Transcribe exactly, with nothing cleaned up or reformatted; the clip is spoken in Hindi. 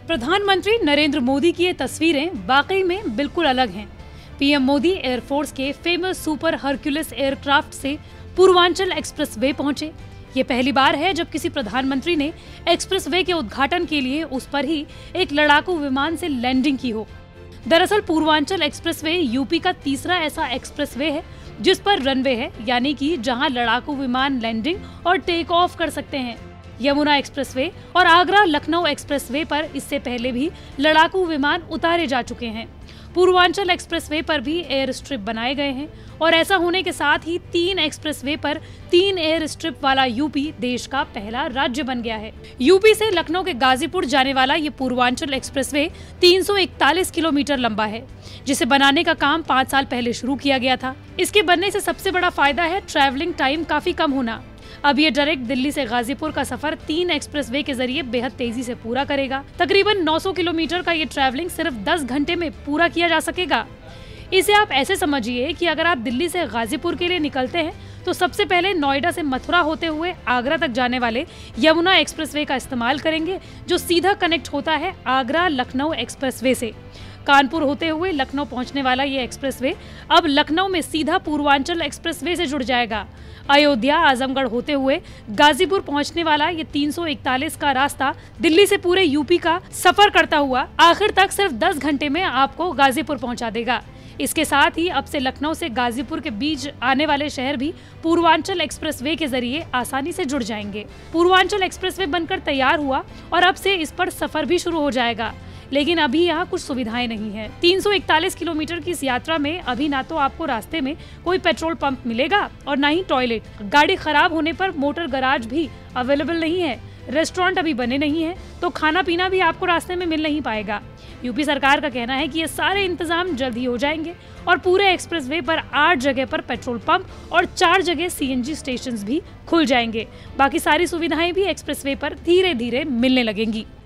प्रधानमंत्री नरेंद्र मोदी की ये तस्वीरें वाकई में बिल्कुल अलग हैं। पीएम मोदी एयरफोर्स के फेमस सुपर हरक्यूलिस एयरक्राफ्ट से पूर्वांचल एक्सप्रेसवे पहुंचे। ये पहली बार है जब किसी प्रधानमंत्री ने एक्सप्रेसवे के उद्घाटन के लिए उस पर ही एक लड़ाकू विमान से लैंडिंग की हो। दरअसल पूर्वांचल एक्सप्रेसवे यूपी का तीसरा ऐसा एक्सप्रेसवे है जिस पर रनवे है, यानी कि जहां लड़ाकू विमान लैंडिंग और टेक ऑफ कर सकते हैं। यमुना एक्सप्रेसवे और आगरा लखनऊ एक्सप्रेसवे पर इससे पहले भी लड़ाकू विमान उतारे जा चुके हैं। पूर्वांचल एक्सप्रेसवे पर भी एयर स्ट्रिप बनाए गए हैं और ऐसा होने के साथ ही तीन एक्सप्रेसवे पर तीन एयर स्ट्रिप वाला यूपी देश का पहला राज्य बन गया है। यूपी से लखनऊ के गाजीपुर जाने वाला ये पूर्वांचल एक्सप्रेसवे तीन सौ इकतालीस किलोमीटर लंबा है, जिसे बनाने का काम पाँच साल पहले शुरू किया गया था। इसके बनने से सबसे बड़ा फायदा है ट्रैवलिंग टाइम काफी कम होना। अब ये डायरेक्ट दिल्ली से गाजीपुर का सफर तीन एक्सप्रेसवे के जरिए बेहद तेजी से पूरा करेगा। तकरीबन नौ सौ किलोमीटर का ये ट्रैवलिंग सिर्फ दस घंटे में पूरा किया जा सकेगा। इसे आप ऐसे समझिए कि अगर आप दिल्ली से गाजीपुर के लिए निकलते हैं तो सबसे पहले नोएडा से मथुरा होते हुए आगरा तक जाने वाले यमुना एक्सप्रेसवे का इस्तेमाल करेंगे, जो सीधा कनेक्ट होता है आगरा लखनऊ एक्सप्रेसवे से। कानपुर होते हुए लखनऊ पहुंचने वाला ये एक्सप्रेसवे अब लखनऊ में सीधा पूर्वांचल एक्सप्रेसवे से जुड़ जाएगा। अयोध्या आजमगढ़ होते हुए गाजीपुर पहुंचने वाला ये तीन सौ इकतालीस का रास्ता दिल्ली से पूरे यूपी का सफर करता हुआ आखिर तक सिर्फ दस घंटे में आपको गाजीपुर पहुंचा देगा। इसके साथ ही अब से लखनऊ से गाजीपुर के बीच आने वाले शहर भी पूर्वांचल एक्सप्रेसवे के जरिए आसानी से जुड़ जाएंगे। पूर्वांचल एक्सप्रेसवे बनकर तैयार हुआ और अब से इस पर सफर भी शुरू हो जाएगा, लेकिन अभी यहाँ कुछ सुविधाएं नहीं है। तीन सौ इकतालीस किलोमीटर की इस यात्रा में अभी ना तो आपको रास्ते में कोई पेट्रोल पंप मिलेगा और ना ही टॉयलेट। गाड़ी खराब होने पर मोटर गैराज भी अवेलेबल नहीं है। रेस्टोरेंट अभी बने नहीं है, तो खाना पीना भी आपको रास्ते में मिल नहीं पाएगा। यूपी सरकार का कहना है कि ये सारे इंतजाम जल्द ही हो जाएंगे और पूरे एक्सप्रेसवे पर आठ जगह पर पेट्रोल पंप और चार जगह सीएनजी स्टेशंस भी खुल जाएंगे। बाकी सारी सुविधाएं भी एक्सप्रेसवे पर धीरे धीरे मिलने लगेंगी।